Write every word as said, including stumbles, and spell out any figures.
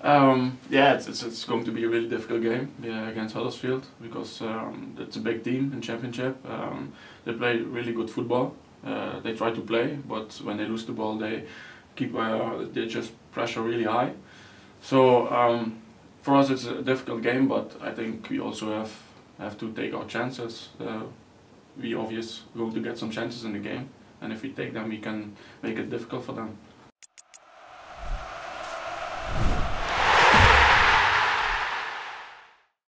Um, yeah, it's, it's it's going to be a really difficult game yeah, against Huddersfield because um, it's a big team in Championship. Um, they play really good football. Uh, they try to play, but when they lose the ball, they keep uh, they just pressure really high. So um, for us, it's a difficult game, but I think we also have have to take our chances. Uh, we obviously going to get some chances in the game, and if we take them, we can make it difficult for them.